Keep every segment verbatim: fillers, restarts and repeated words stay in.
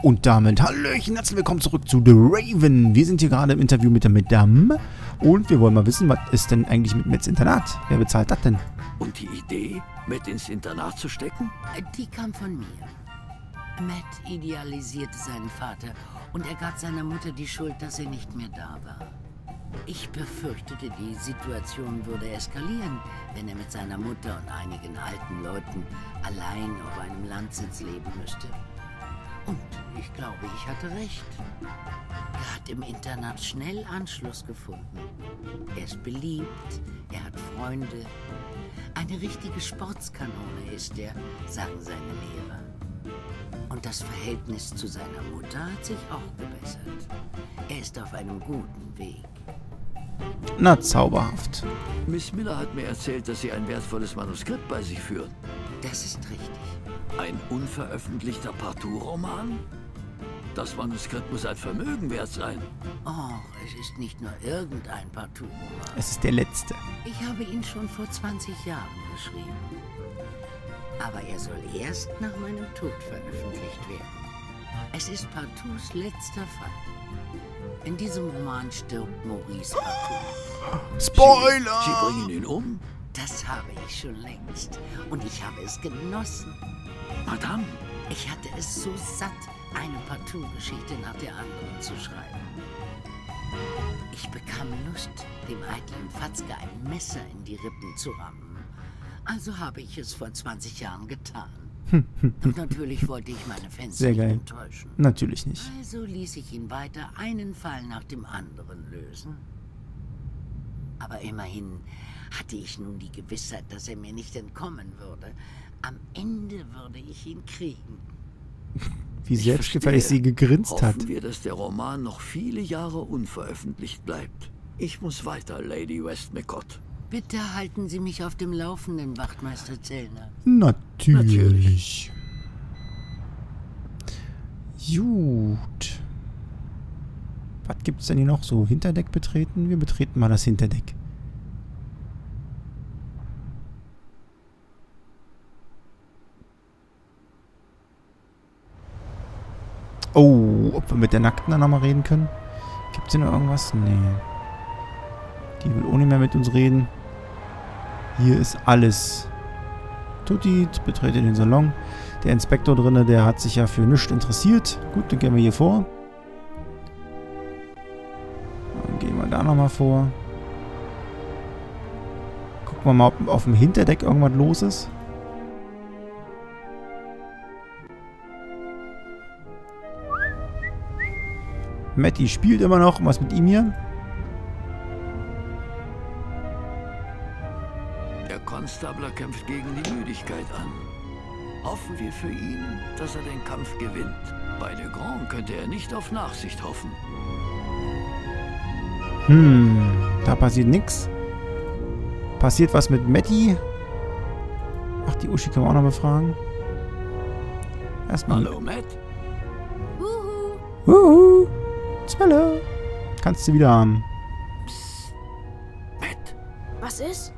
Und damit hallöchen, herzlich willkommen zurück zu The Raven. Wir sind hier gerade im Interview mit der Madame und wir wollen mal wissen, was ist denn eigentlich mit Matts Internat? Wer bezahlt das denn? Und die Idee, Matt ins Internat zu stecken? Die kam von mir. Matt idealisierte seinen Vater und er gab seiner Mutter die Schuld, dass er nicht mehr da war. Ich befürchtete, die Situation würde eskalieren, wenn er mit seiner Mutter und einigen alten Leuten allein auf einem Landsitz leben müsste. Und ich glaube, ich hatte recht. Er hat im Internat schnell Anschluss gefunden. Er ist beliebt, er hat Freunde. Eine richtige Sportskanone ist er, sagen seine Lehrer. Und das Verhältnis zu seiner Mutter hat sich auch gebessert. Er ist auf einem guten Weg. Na, zauberhaft. Miss Miller hat mir erzählt, dass Sie ein wertvolles Manuskript bei sich führen. Das ist richtig. Ein unveröffentlichter Partout-Roman? Das Manuskript muss ein Vermögen wert sein. Oh, es ist nicht nur irgendein Partout-Roman. Es ist der letzte. Ich habe ihn schon vor zwanzig Jahren geschrieben. Aber er soll erst nach meinem Tod veröffentlicht werden. Es ist Partouts letzter Fall. In diesem Roman stirbt Maurice Partout. Spoiler! Sie, Sie bringen ihn um? Das habe ich schon längst. Und ich habe es genossen. Madame! Ich hatte es so satt, eine Partout-Geschichte nach der anderen zu schreiben. Ich bekam Lust, dem eitlen Fatzke ein Messer in die Rippen zu rammen. Also habe ich es vor zwanzig Jahren getan. Und natürlich wollte ich meine Fans Sehr nicht geil. enttäuschen. Natürlich nicht. Also ließ ich ihn weiter einen Fall nach dem anderen lösen. Aber immerhin hatte ich nun die Gewissheit, dass er mir nicht entkommen würde. Am Ende würde ich ihn kriegen. Wie Ich selbstgefällig sie verstehe. gegrinst Hoffen hat. wir, dass der Roman noch viele Jahre unveröffentlicht bleibt. Ich muss weiter, Lady Westmacott. Bitte halten Sie mich auf dem Laufenden, Wachtmeister Zellner. Natürlich. Gut. Was gibt's denn hier noch so? Hinterdeck betreten? Wir betreten mal das Hinterdeck. Oh, ob wir mit der Nackten dann nochmal reden können? Gibt's hier noch irgendwas? Nee. Die will ohne mehr mit uns reden. Hier ist alles. Tutti, betrete den Salon. Der Inspektor drinne, der hat sich ja für nichts interessiert. Gut, dann gehen wir hier vor. Dann gehen wir da nochmal vor. Gucken wir mal, ob auf dem Hinterdeck irgendwas los ist. Matty spielt immer noch. Was mit ihm hier? Der Konstabler kämpft gegen die Müdigkeit an. Hoffen wir für ihn, dass er den Kampf gewinnt. Bei Le Grand könnte er nicht auf Nachsicht hoffen. Hm, da passiert nichts. Passiert was mit Matty? Ach, die Uschi können wir auch noch befragen. Erstmal. Hallo, Matt. Wuhu. Zwille. Kannst du wieder haben. Psst. Matt, Was ist?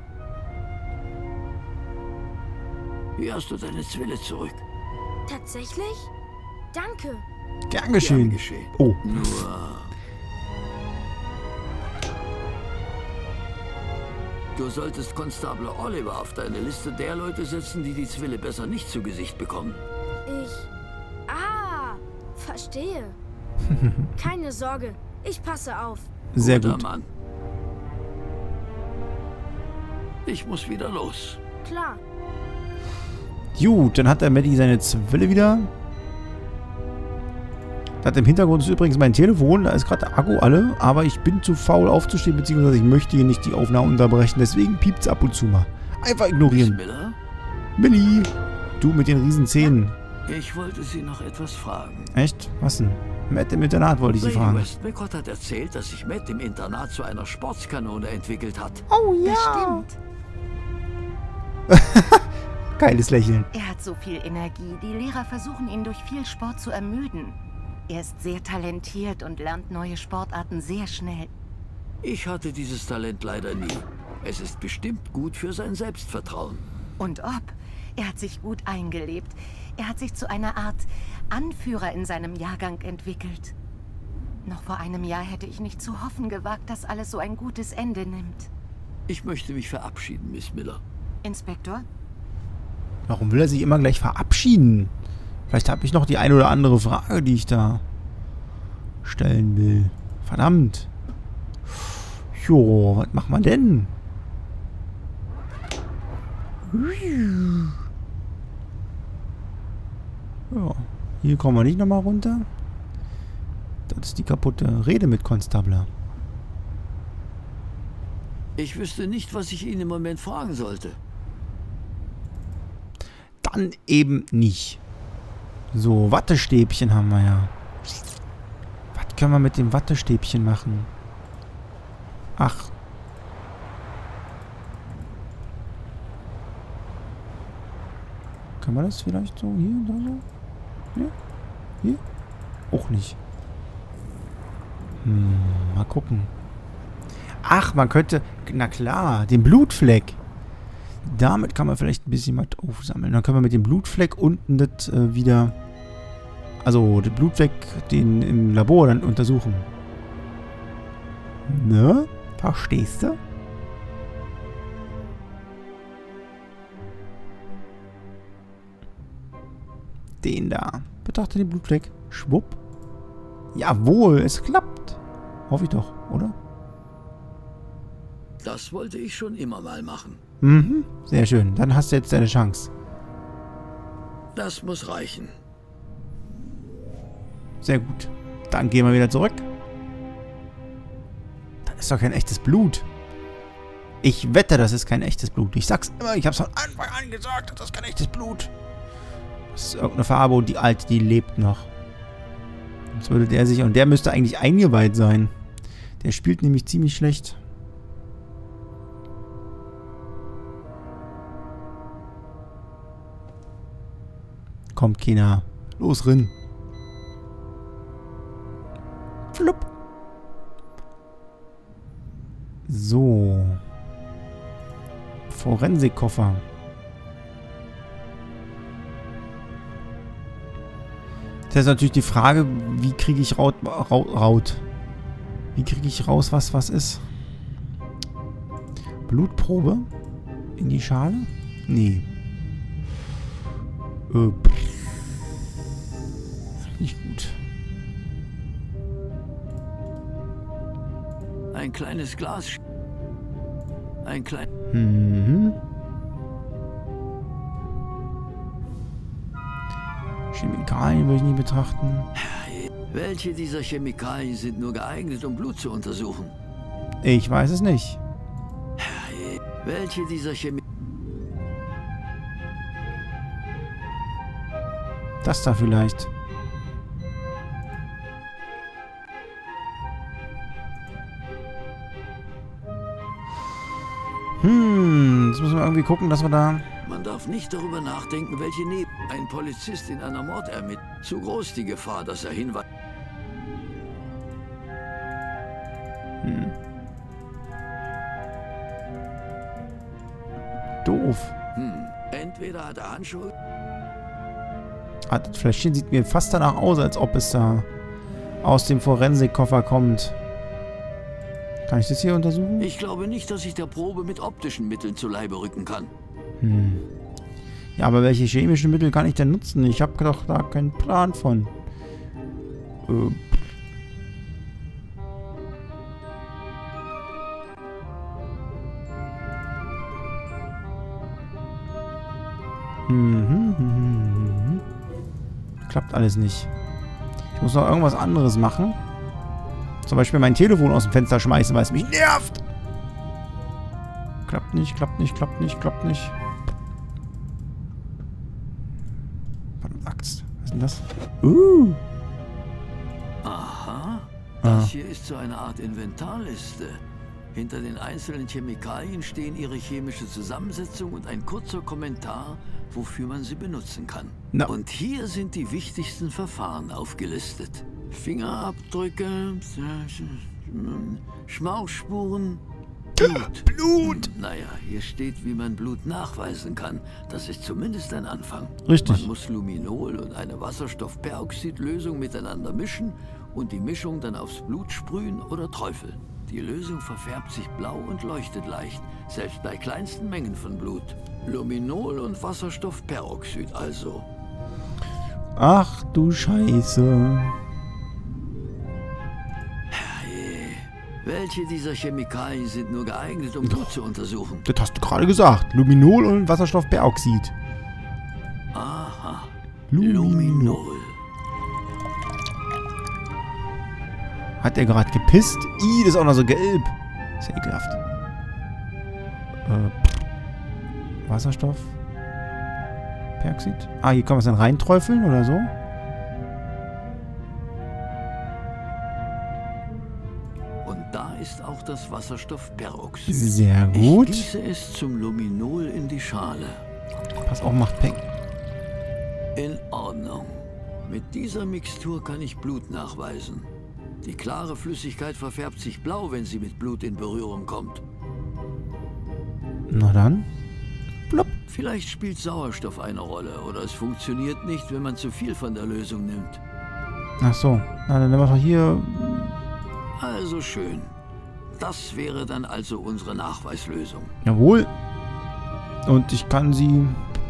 hier hast du deine Zwille zurück. Tatsächlich? Danke. Gern Gern geschehen. geschehen. Oh. Nur... Du solltest Konstabler Oliver auf deine Liste der Leute setzen, die die Zwille besser nicht zu Gesicht bekommen. Ich... Ah, verstehe. Keine Sorge, ich passe auf. Sehr Guter gut. Mann. Ich muss wieder los. Klar. Gut, dann hat der Matty seine Zwille wieder. Das im Hintergrund ist übrigens mein Telefon. Da ist gerade der Akku alle. Aber ich bin zu faul aufzustehen, beziehungsweise ich möchte hier nicht die Aufnahme unterbrechen. Deswegen piept es ab und zu mal. Einfach Miss ignorieren. Miller, Millie, du mit den riesen Zähnen. ich wollte Sie noch etwas fragen. Echt? Was denn? Matt im Internat wollte ich Sie Lady fragen. Westmacott hat erzählt, dass sich Matt im Internat zu einer Sportskanone entwickelt hat. Oh Das stimmt. Geiles Lächeln. Er hat so viel Energie. Die Lehrer versuchen ihn durch viel Sport zu ermüden. Er ist sehr talentiert und lernt neue Sportarten sehr schnell. Ich hatte dieses Talent leider nie. Es ist bestimmt gut für sein Selbstvertrauen. Und ob. Er hat sich gut eingelebt. Er hat sich zu einer Art Anführer in seinem Jahrgang entwickelt. Noch vor einem Jahr hätte ich nicht zu hoffen gewagt, dass alles so ein gutes Ende nimmt. Ich möchte mich verabschieden, Miss Miller. Inspektor? Warum will er sich immer gleich verabschieden? Vielleicht habe ich noch die eine oder andere Frage, die ich da stellen will. Verdammt. Jo, was macht man denn? Ja, hier kommen wir nicht nochmal runter. Das ist die kaputte Rede mit Konstabler. Ich wüsste nicht, was ich Ihnen im Moment fragen sollte. Dann eben nicht. So, Wattestäbchen haben wir ja. Was können wir mit dem Wattestäbchen machen? Ach. Können wir das vielleicht so hier oder so? Hier? Hier? Auch nicht. Hm, mal gucken. Ach, man könnte... Na klar, den Blutfleck. Damit kann man vielleicht ein bisschen was aufsammeln. Dann können wir mit dem Blutfleck unten das äh, wieder... Also, den Blutfleck, den im Labor dann untersuchen. Ne? Verstehst du? Den da. Betrachte den Blutfleck. Schwupp. Jawohl, es klappt. Hoffe ich doch, oder? Das wollte ich schon immer mal machen. Mhm, sehr schön. Dann hast du jetzt deine Chance. Das muss reichen. Sehr gut. Dann gehen wir wieder zurück. Das ist doch kein echtes Blut. Ich wette, das ist kein echtes Blut. Ich sag's immer, ich hab's von Anfang an gesagt, das ist kein echtes Blut. Das ist irgendeine Farbe und die alte, die lebt noch. Jetzt würde der sich... Und der müsste eigentlich eingeweiht sein. Der spielt nämlich ziemlich schlecht. Kommt keiner. Los, Rinn. Flupp. So. Forensikkoffer. Das ist natürlich die Frage, wie kriege ich raut, raut, raut. Wie kriege ich raus, was was ist? Blutprobe? In die Schale? Nee. Äh, nicht gut. Ein kleines Glas. Ein klein... Mhm. Chemikalien würde ich nie betrachten. Welche dieser Chemikalien sind nur geeignet, um Blut zu untersuchen? Ich weiß es nicht. Welche dieser Chemikalien... Das da vielleicht. Hm, jetzt müssen wir irgendwie gucken, dass wir da... Man darf nicht darüber nachdenken, welche Neben... Ein Polizist in einer Mordermittlung. Zu groß die Gefahr, dass er hinweist. Hm. Doof. Hm. Entweder hat er Handschuhe... Ah, das Fläschchen sieht mir fast danach aus, als ob es da aus dem Forensikkoffer kommt. Kann ich das hier untersuchen? Ich glaube nicht, dass ich der Probe mit optischen Mitteln zu Leibe rücken kann. Hm. Ja, aber welche chemischen Mittel kann ich denn nutzen? Ich habe doch da keinen Plan von. Äh. Mhm, mhm, mhm. Klappt alles nicht. Ich muss noch irgendwas anderes machen. Zum Beispiel mein Telefon aus dem Fenster schmeißen, weil es mich nervt. Klappt nicht, klappt nicht, klappt nicht, klappt nicht. Verdammt Axt. Was ist denn das? Uh. Aha. Das Ah. hier ist so eine Art Inventarliste. Hinter den einzelnen Chemikalien stehen ihre chemische Zusammensetzung und ein kurzer Kommentar, wofür man sie benutzen kann. Na. Und hier sind die wichtigsten Verfahren aufgelistet. Fingerabdrücke, Schmauchspuren, Blut. Blut! Naja, hier steht, wie man Blut nachweisen kann. Das ist zumindest ein Anfang. Richtig. Man muss Luminol und eine Wasserstoffperoxidlösung miteinander mischen und die Mischung dann aufs Blut sprühen oder träufeln. Die Lösung verfärbt sich blau und leuchtet leicht, selbst bei kleinsten Mengen von Blut. Luminol und Wasserstoffperoxid also. Ach du Scheiße. Welche dieser Chemikalien sind nur geeignet, um Blut zu untersuchen? Das hast du gerade gesagt. Luminol und Wasserstoffperoxid. Aha. Luminol. Luminol. Hat er gerade gepisst? Ih, das ist auch noch so gelb. Ist ja ekelhaft. Äh, Wasserstoff. Peroxid. Ah, hier kann man es dann reinträufeln oder so. Und da ist auch das Wasserstoffperoxid. Sehr gut. Ich gieße es zum Luminol in die Schale. Pass auf, macht Peng. In Ordnung. Mit dieser Mixtur kann ich Blut nachweisen. Die klare Flüssigkeit verfärbt sich blau, wenn sie mit Blut in Berührung kommt. Na dann. Plopp. Vielleicht spielt Sauerstoff eine Rolle oder es funktioniert nicht, wenn man zu viel von der Lösung nimmt. Ach so. Na, dann nehmen wir doch hier. Also schön. Das wäre dann also unsere Nachweislösung. Jawohl. Und ich kann sie...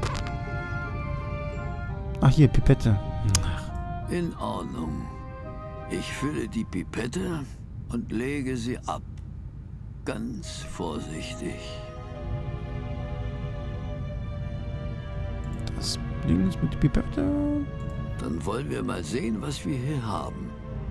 Ach, hier, Pipette. Ach. In Ordnung. Ich fülle die Pipette und lege sie ab. Ganz vorsichtig. Das Ding ist mit der Pipette. Dann wollen wir mal sehen, was wir hier haben.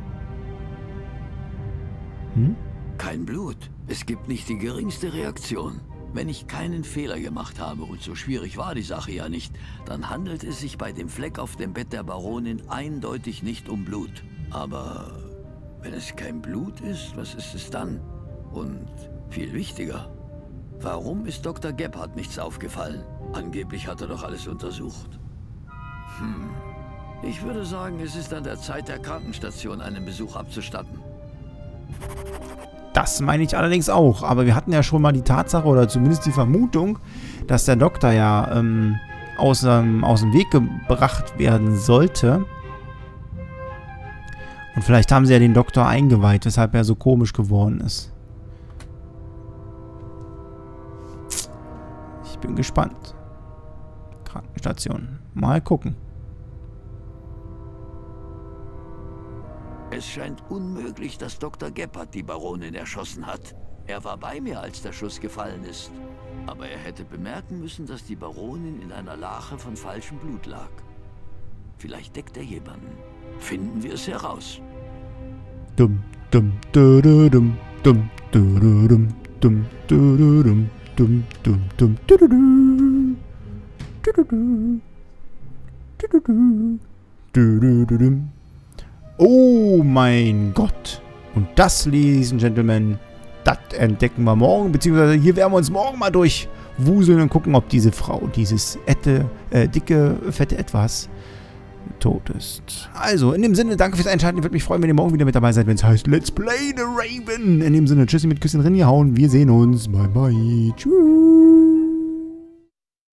Hm? Kein Blut. Es gibt nicht die geringste Reaktion. Wenn ich keinen Fehler gemacht habe, und so schwierig war die Sache ja nicht, dann handelt es sich bei dem Fleck auf dem Bett der Baronin eindeutig nicht um Blut. Aber wenn es kein Blut ist, was ist es dann? Und viel wichtiger, warum ist Doktor Gebhardt nichts aufgefallen? Angeblich hat er doch alles untersucht. Hm. Ich würde sagen, es ist an der Zeit, der Krankenstation einen Besuch abzustatten. Das meine ich allerdings auch. Aber wir hatten ja schon mal die Tatsache oder zumindest die Vermutung, dass der Doktor ja ähm, aus, ähm, aus dem Weg gebracht werden sollte. Und vielleicht haben sie ja den Doktor eingeweiht, weshalb er so komisch geworden ist. Ich bin gespannt. Krankenstation. Mal gucken. Es scheint unmöglich, dass Doktor Gebhardt die Baronin erschossen hat. Er war bei mir, als der Schuss gefallen ist. Aber er hätte bemerken müssen, dass die Baronin in einer Lache von falschem Blut lag. Vielleicht deckt er jemanden. Finden wir es heraus. Dum, dum, du, du, dum, dum, du, du, dum, dum, du, du, dum, dum, dum, dum, du, du, du. Du, du, du. Du, du, du. Du, du, du, dum. Oh mein Gott. Und das, Ladies and Gentlemen, das entdecken wir morgen. Beziehungsweise hier werden wir uns morgen mal durchwuseln und gucken, ob diese Frau, dieses ette, äh, dicke, fette Etwas, tot ist. Also, in dem Sinne, danke fürs Einschalten. Ich würde mich freuen, wenn ihr morgen wieder mit dabei seid, wenn es heißt Let's Play the Raven. In dem Sinne, tschüssi mit Küsschen reingehauen. Wir sehen uns. Bye, bye. Tschüss.